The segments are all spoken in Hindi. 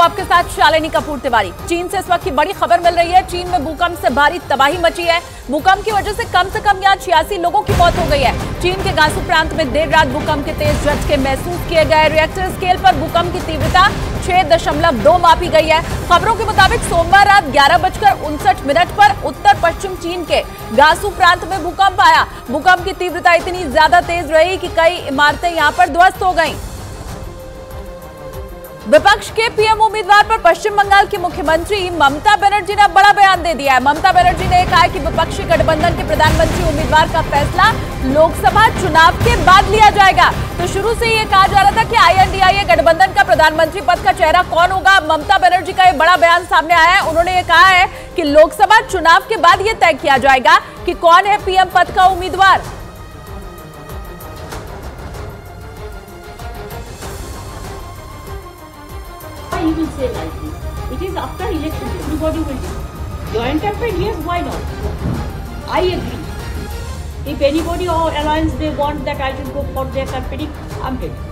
आपके साथ शालिनी कपूर तिवारी। चीन से इस वक्त की बड़ी खबर मिल रही है। चीन में भूकंप से भारी तबाही मची है। भूकंप की वजह से कम यहाँ 86 लोगों की मौत हो गई है। चीन के गांसू प्रांत में देर रात भूकंप के तेज झटके महसूस किए गए। रिएक्टर स्केल पर भूकंप की तीव्रता 6.2 मापी गई है। खबरों के मुताबिक सोमवार रात 11:59 पर उत्तर पश्चिम चीन के गांसू प्रांत में भूकंप आया। भूकंप की तीव्रता इतनी ज्यादा तेज रही कि कई इमारतें यहां पर ध्वस्त हो गईं। विपक्ष के पीएम उम्मीदवार पर पश्चिम बंगाल की मुख्यमंत्री ममता बनर्जी ने बड़ा बयान दे दिया है। ममता बनर्जी ने कहा कि विपक्षी गठबंधन के प्रधानमंत्री उम्मीदवार का फैसला लोकसभा चुनाव के बाद लिया जाएगा। तो शुरू से ये कहा जा रहा था कि INDIA गठबंधन का प्रधानमंत्री पद का चेहरा कौन होगा। ममता बनर्जी का ये बड़ा बयान सामने आया है। उन्होंने ये कहा है कि लोकसभा चुनाव के बाद ये तय किया जाएगा कि कौन है पीएम पद का उम्मीदवार। You will say like this. It is after election. Everybody will do. Joint campaign, yes, why not? I agree. If anybody or alliance they want that I should go for their campaigning, I'm ready.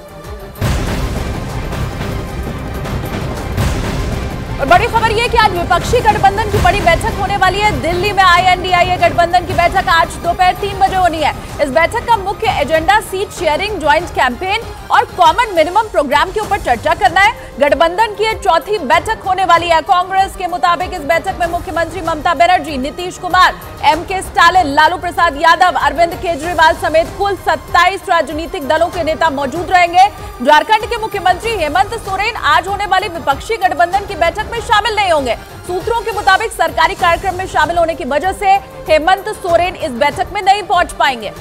और बड़ी खबर यह कि आज विपक्षी गठबंधन की बड़ी बैठक होने वाली है। दिल्ली में INDIA गठबंधन की बैठक आज दोपहर 3 बजे होनी है। इस बैठक का मुख्य agenda seat sharing, joint campaign और कॉमन मिनिमम प्रोग्राम के ऊपर चर्चा करना है। गठबंधन की चौथी बैठक होने वाली है। कांग्रेस के मुताबिक इस बैठक में मुख्यमंत्री ममता बनर्जी, नीतीश कुमार, MK स्टालिन, लालू प्रसाद यादव, अरविंद केजरीवाल समेत कुल 27 राजनीतिक दलों के नेता मौजूद रहेंगे। झारखंड के मुख्यमंत्री हेमंत सोरेन आज होने वाली विपक्षी गठबंधन की बैठक में शामिल नहीं होंगे। सूत्रों के मुताबिक सरकारी कार्यक्रम में शामिल होने की वजह से हेमंत सोरेन इस बैठक में नहीं पहुंच पाएंगे।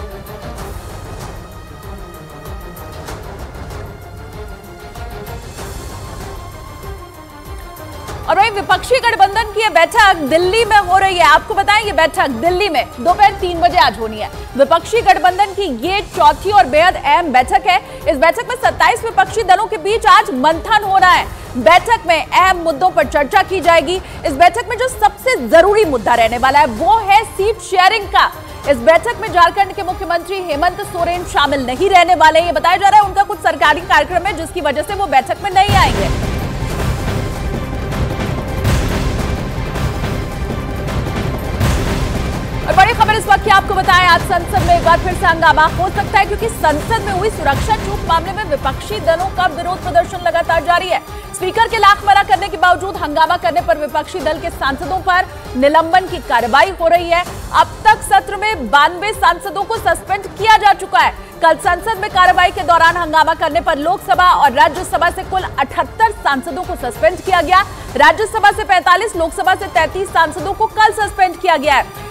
और वही विपक्षी गठबंधन की यह बैठक दिल्ली में हो रही है। आपको बताएं ये बैठक दिल्ली में दोपहर 3 बजे आज होनी है। विपक्षी गठबंधन की ये चौथी और बेहद अहम बैठक है। इस बैठक में 27 विपक्षी दलों के बीच आज मंथन हो रहा है। बैठक में अहम मुद्दों पर चर्चा की जाएगी। इस बैठक में जो सबसे जरूरी मुद्दा रहने वाला है वो है सीट शेयरिंग का। इस बैठक में झारखंड के मुख्यमंत्री हेमंत सोरेन शामिल नहीं रहने वाले। ये बताया जा रहा है उनका कुछ सरकारी कार्यक्रम है जिसकी वजह से वो बैठक में नहीं आएंगे। और बड़ी खबर इस वक्त की आपको बताएं, आज संसद में एक बार फिर से हंगामा हो सकता है क्योंकि संसद में हुई सुरक्षा चूक मामले में विपक्षी दलों का विरोध प्रदर्शन लगातार जारी है। स्पीकर के लाख मना करने के बावजूद हंगामा करने पर विपक्षी दल के सांसदों पर निलंबन की कार्रवाई हो रही है। अब तक सत्र में 92 सांसदों को सस्पेंड किया जा चुका है। कल संसद में कार्रवाई के दौरान हंगामा करने पर लोकसभा और राज्यसभा से कुल 78 सांसदों को सस्पेंड किया गया। राज्यसभा से 45, लोकसभा से 33 सांसदों को कल सस्पेंड किया गया है।